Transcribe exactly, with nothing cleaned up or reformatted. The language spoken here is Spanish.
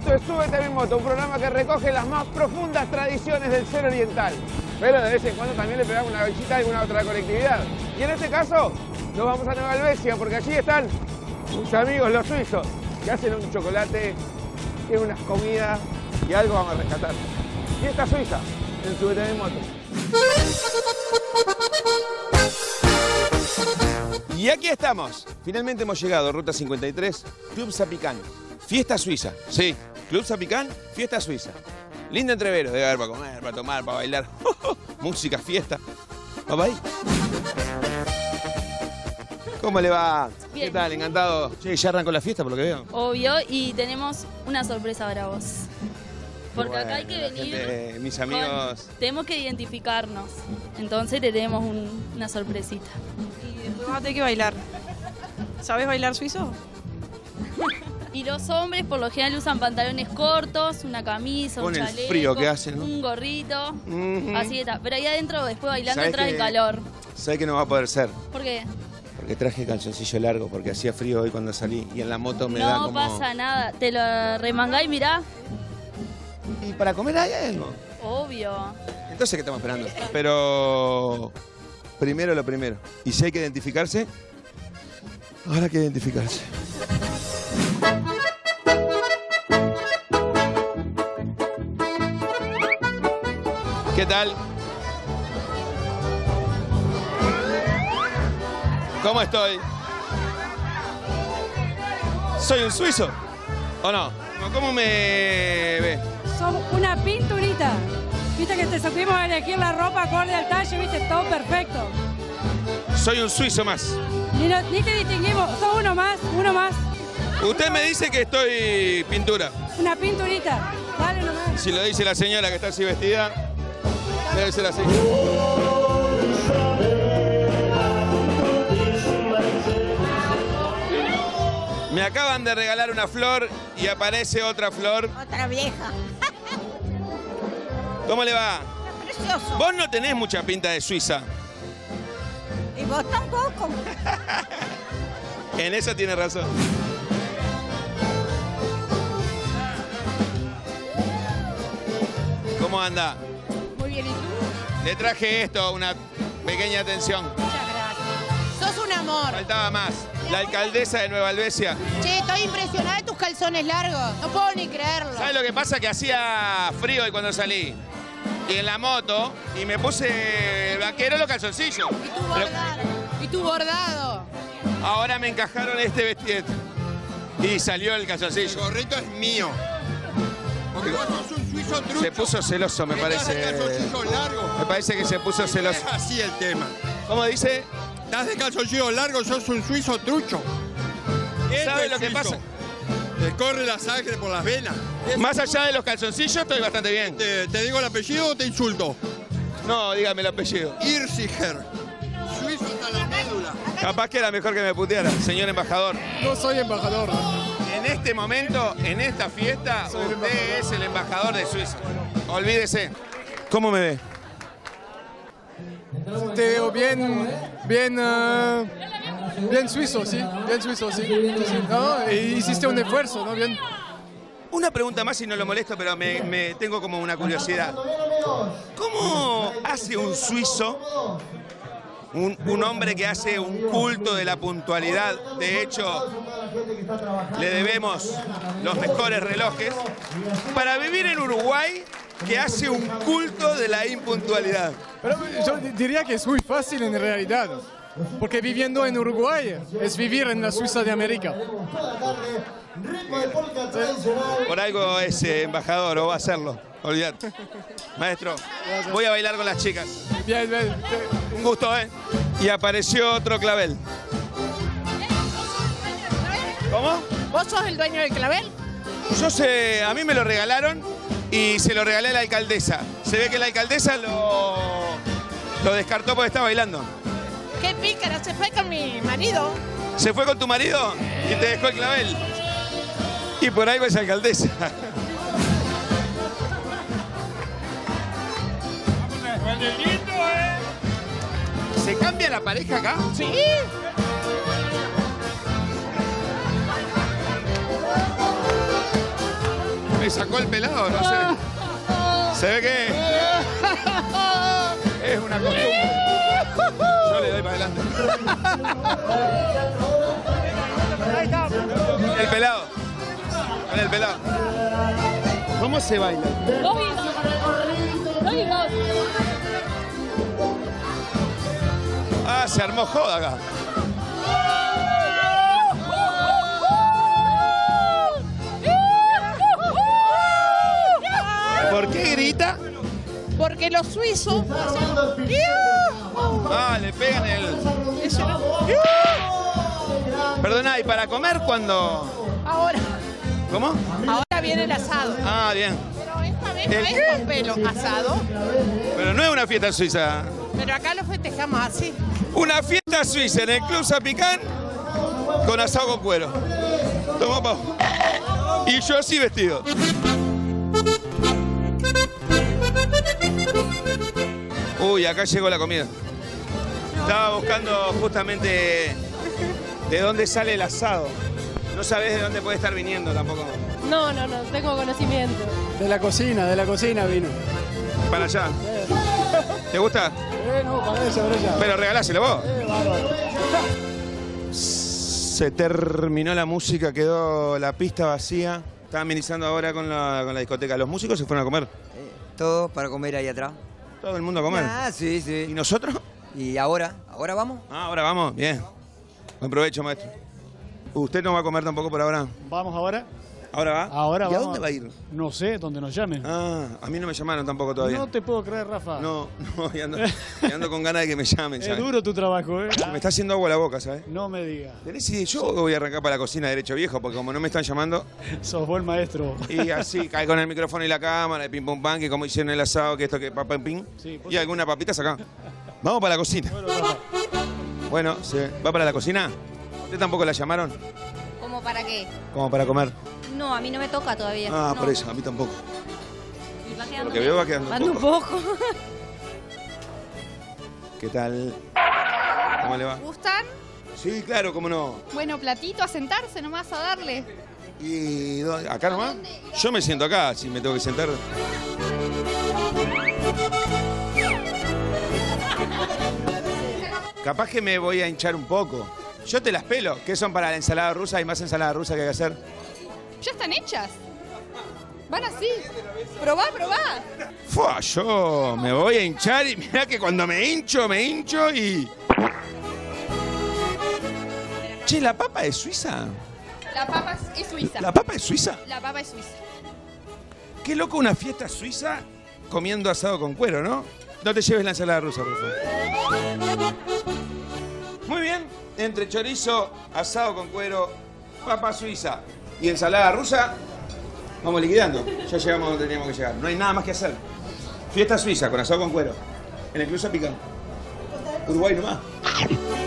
Esto es Súbete a mi moto, un programa que recoge las más profundas tradiciones del ser oriental. Pero de vez en cuando también le pegamos una visita a alguna otra colectividad. Y en este caso, nos vamos a Nueva Helvecia, porque allí están sus amigos los suizos, que hacen un chocolate, tienen unas comidas y algo vamos a rescatar. Fiesta suiza en Súbete a mi moto. Y aquí estamos. Finalmente hemos llegado, Ruta cincuenta y tres, Club Zapicán. Fiesta suiza, sí. Club Zapicán, fiesta suiza. Lindo entrevero, debe haber para comer, para tomar, para bailar. Música, fiesta. ¿Vamos ahí? ¿Cómo le va? Bien. ¿Qué tal? Encantado. Che, ya arrancó la fiesta por lo que veo. Obvio, y tenemos una sorpresa para vos. Porque Bueno, acá hay que la venir. gente, mis amigos. con- tenemos que identificarnos. Entonces te tenemos un- una sorpresita. Y después vamos a tener que bailar. ¿Sabes bailar suizo? Y los hombres por lo general usan pantalones cortos, una camisa, Con un el chaleco, frío que hace, ¿no? un gorrito. Ujú. Así que está. Pero ahí adentro, después bailando, ¿Sabés entra que- el calor. ¿Sabés que no va a poder ser? ¿Por qué? Porque traje calzoncillo largo, porque hacía frío hoy cuando salí. Y en la moto me da No como... pasa nada. Te lo remangás y mirá. ¿Y para comer hay algo? Obvio. Entonces, ¿qué estamos esperando? Pero... primero lo primero. Y si hay que identificarse, ahora hay que identificarse. ¿Qué tal? ¿Cómo estoy? ¿Soy un suizo? ¿O no? ¿Cómo me ve? Sos una pinturita. Viste que te supimos elegir la ropa acorde al talle, viste, todo perfecto. Soy un suizo más. Ni, no- ni te distinguimos, sos uno más, uno más. Usted me dice que estoy pintura. Una pinturita. Dale nomás. Si lo dice la señora que está así vestida, debe ser así. Me acaban de regalar una flor y aparece otra flor. Otra vieja. ¿Cómo le va? Precioso. Vos no tenés mucha pinta de Suiza. Y vos tampoco. En eso tiene razón. ¿Cómo anda? Muy bien, ¿y tú? Le traje esto, una pequeña atención. Muchas gracias. Sos un amor. Faltaba más. La alcaldesa de Nueva Helvecia. Che, estoy impresionada de tus calzones largos. No puedo ni creerlo. ¿Sabes lo que pasa? Que hacía frío hoy cuando salí. Y en la moto, y me puse el vaquero los calzoncillos. Y tu Pero bordado. Y tu bordado. ahora me encajaron este vestido. Y salió el El calzoncillo. gorrito es mío. Porque vos sos un suizo trucho. Se puso celoso, me Estás de parece. calzoncillo largo. Me parece que se puso celoso. Es así el tema. ¿Cómo dice? Estás de calzoncillo largo, sos un suizo trucho. Esto ¿Sabe es lo que suizo. pasa? Te corre la sangre por las venas. Es- Más allá de los calzoncillos, estoy bastante bien. Te, te digo el apellido o te insulto. No, dígame el apellido. Irsiger. Suizo hasta la médula. Capaz que era mejor que me puteara, señor embajador. No soy embajador. En este momento, en esta fiesta, Soy el usted embajador. es el embajador de Suiza. Olvídese. ¿Cómo me ve? Te veo bien, bien, eh, bien suizo, sí, bien suizo, sí. Sí, sí. ¿No? E hiciste un esfuerzo, ¿no? Bien. Una pregunta más y no lo molesto, pero me, me tengo como una curiosidad. ¿Cómo hace un suizo, un, un hombre que hace un culto de la puntualidad? De hecho, le debemos los mejores relojes, para vivir en Uruguay, que hace un culto de la impuntualidad. Pero yo di- diría que es muy fácil en realidad, porque viviendo en Uruguay es vivir en la Suiza de América. Por algo es eh, embajador, o va a serlo. Olvídate. Maestro, voy a bailar con las chicas. Bien, bien. Te- Un gusto, ¿eh? Y apareció otro clavel. ¿Cómo? ¿Vos sos el dueño del clavel? Yo sé, a mí me lo regalaron y se lo regalé a la alcaldesa. Se ve que la alcaldesa lo, lo descartó porque estaba bailando. Qué pícara, se fue con mi marido. ¿Se fue con tu marido y te dejó el clavel? Y por ahí va esa alcaldesa. ¿Se cambia la pareja acá? Sí. me sacó el pelado, no sé. Se ve que es una costumbre. Yo le doy para adelante. El pelado. Con el pelado. ¿Cómo se baila? Ah, se armó joda acá. ¿Por qué grita? Porque los suizos... Ah, le pegan el... Perdona, ¿y para comer cuándo? Ahora, ¿Cómo? ahora viene el asado. Ah, bien. Pero esta vez ¿El no es qué? con pelo asado. Pero no es una fiesta suiza. Pero acá lo festejamos así. Una fiesta suiza en el Club Zapicán con asado con cuero. Toma, Pau. Y yo así vestido. Uy, acá llegó la comida. Estaba buscando justamente de dónde sale el asado. No sabés de dónde puede estar viniendo tampoco. No, no, no, tengo conocimiento. De la cocina, de la cocina vino. Para allá. ¿Te gusta? Eh, no, para allá, para allá. Pero regaláselo vos. Eh, bárbaro. Se terminó la música, quedó la pista vacía. Están amenizando ahora con la, con la discoteca. ¿Los músicos se fueron a comer? Todo para comer ahí atrás. ¿Todo el mundo a comer? Ah, sí, ¿Y sí. nosotros? ¿Y ahora? ¿Ahora vamos? Ah, ahora vamos. Bien. Buen provecho, maestro. ¿Usted no va a comer tampoco por ahora? ¿Vamos ahora? ¿Ahora va? Ahora ¿Y a vamos. dónde va a ir? No sé, donde nos llamen. Ah, a mí no me llamaron tampoco todavía. No te puedo creer, Rafa. No, no, y ando, y ando con ganas de que me llamen, Es ¿sabes? duro tu trabajo, ¿eh? Me está haciendo agua la boca, ¿sabes? No me digas. ¿Tenés idea? Yo voy a arrancar para la cocina derecho viejo, porque como no me están llamando, Sos buen maestro. y así cae con el micrófono y la cámara, y pim pum pam, que como hicieron el asado, que esto, que papá en pim, Sí, y alguna papita acá. Vamos para la cocina. Bueno, Rafa. Bueno, ¿se va para la cocina? ¿Usted tampoco la llamaron? ¿Cómo para qué? Como para comer. No, a mí no me toca todavía. Ah, No. por eso, a mí tampoco. Y va quedando Lo que veo va quedando un un poco. ¿Qué tal? ¿Cómo le va? ¿Gustan? Sí, claro, cómo no. Bueno, platito a sentarse nomás a darle. ¿Y dónde? acá nomás? Yo me siento acá, si me tengo que sentar. Capaz que me voy a hinchar un poco. Yo te las pelo. ¿Qué son para la ensalada rusa? Hay más ensalada rusa que hay que hacer. Ya están hechas. Van así. Probá, probá. Fua, yo me voy a hinchar y mirá que cuando me hincho, me hincho y... Che, ¿la papa es suiza? La papa es suiza. ¿La papa es suiza? La papa es suiza. Qué loco una fiesta suiza comiendo asado con cuero, ¿no? No te lleves la ensalada rusa, por favor. Muy bien. Entre chorizo, asado con cuero, papa suiza y ensalada rusa, vamos liquidando. Ya llegamos donde teníamos que llegar. No hay nada más que hacer. Fiesta suiza con asado con cuero. En el Club Zapicán. Uruguay nomás.